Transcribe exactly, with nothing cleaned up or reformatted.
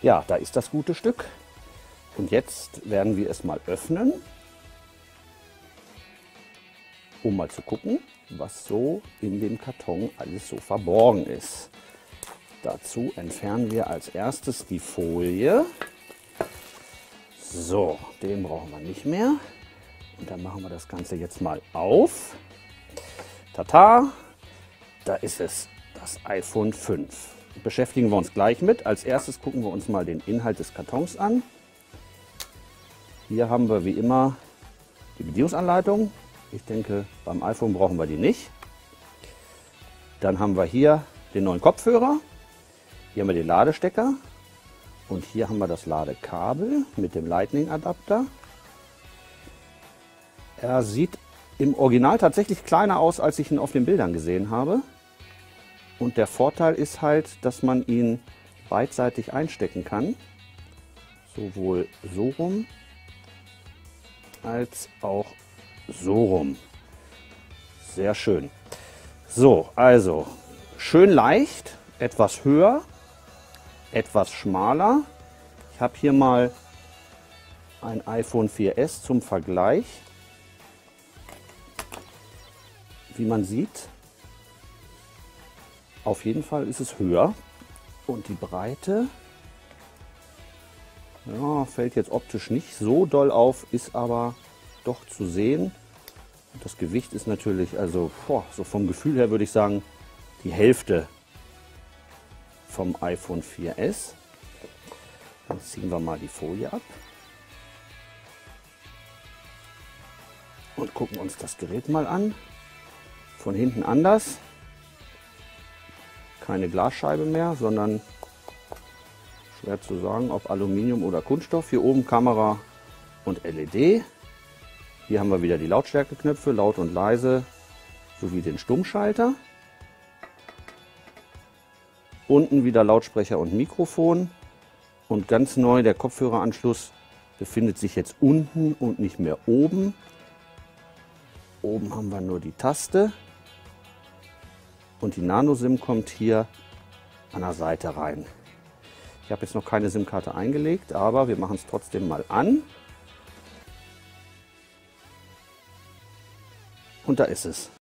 Ja, da ist das gute Stück. Und jetzt werden wir es mal öffnen, um mal zu gucken, was so in dem Karton alles so verborgen ist. Dazu entfernen wir als erstes die Folie. So, den brauchen wir nicht mehr. Und dann machen wir das Ganze jetzt mal auf. Tata, da ist es, das iPhone fünf. Beschäftigen wir uns gleich mit. Als erstes gucken wir uns mal den Inhalt des Kartons an. Hier haben wir wie immer die Bedienungsanleitung. Ich denke, beim iPhone brauchen wir die nicht. Dann haben wir hier den neuen Kopfhörer. Hier haben wir den Ladestecker. Und hier haben wir das Ladekabel mit dem Lightning-Adapter. Er sieht im Original tatsächlich kleiner aus, als ich ihn auf den Bildern gesehen habe. Und der Vorteil ist halt, dass man ihn beidseitig einstecken kann. Sowohl so rum als auch so rum. Sehr schön. So, also schön leicht, etwas höher, etwas schmaler. Ich habe hier mal ein iPhone vier S zum Vergleich. Wie man sieht, auf jeden Fall ist es höher. Und die Breite, ja, fällt jetzt optisch nicht so doll auf, ist aber doch zu sehen. Und das Gewicht ist natürlich, also boah, so vom Gefühl her würde ich sagen, die Hälfte vom iPhone vier S. Dann ziehen wir mal die Folie ab und gucken uns das Gerät mal an. Von hinten anders. Keine Glasscheibe mehr, sondern schwer zu sagen, ob Aluminium oder Kunststoff. Hier oben Kamera und L E D. Hier haben wir wieder die Lautstärkeknöpfe, laut und leise, sowie den Stummschalter. Unten wieder Lautsprecher und Mikrofon. Und ganz neu, der Kopfhöreranschluss befindet sich jetzt unten und nicht mehr oben. Oben haben wir nur die Taste. Und die Nano-SIM kommt hier an der Seite rein. Ich habe jetzt noch keine SIM-Karte eingelegt, aber wir machen es trotzdem mal an. Und da ist es.